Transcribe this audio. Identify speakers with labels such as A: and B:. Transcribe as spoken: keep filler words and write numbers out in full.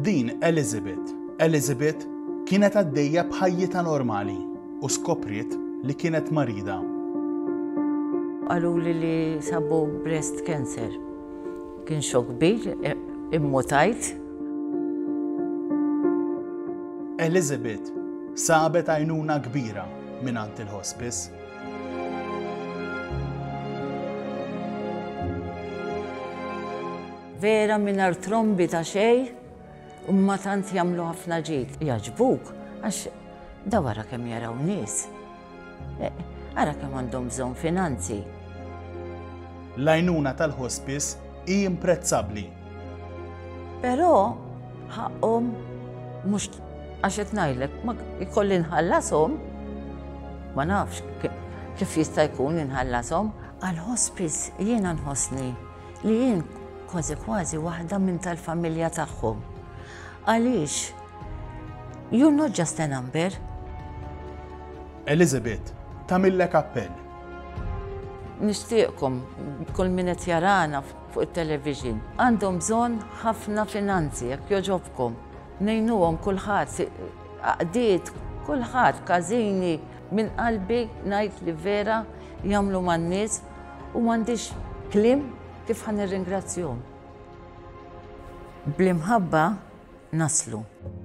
A: Din Elizabeth. Elizabeth kienet għaddejja bħajjita normali u skopriet li kienet marida.
B: Għaluli li sabu breast cancer. Kien xokk kbir, immutajt.
A: Elizabeth sabet għajnuna kbira minant il-hospice.
B: Vera minar trombi ta' xej, u ma tant jamlu ħafna ġid. Jaġbuk, għax dawara kem jaraw nis. Ara kem għandhom bżon finanzi.
A: L-għajnuna tal-hospice hi imprezzabli.
B: Pero, ħaqqom, mux għaxet najlek, ma jkolli nħallasom, ma nafx kif jista' jkun inħallasom, għal-hospice jiena nħossni li jien kważi kważi waħda minn tal-familja tagħhom. Għaliex, you're not just a number.
A: Elizabeth, tamillek appell.
B: Nixtieqkom kull min qed jarana fuq it-television. Għandhom bżonn ħafna finanzi jekk joġobkom. Nejnuhom kulħadd, għaqdiet, kulħadd, każini, minn qalbi ngħid li vera jagħmlu man-nies u m'għandix kliem kif ħan nirringrazzjahom. Bl-imħabba naslu.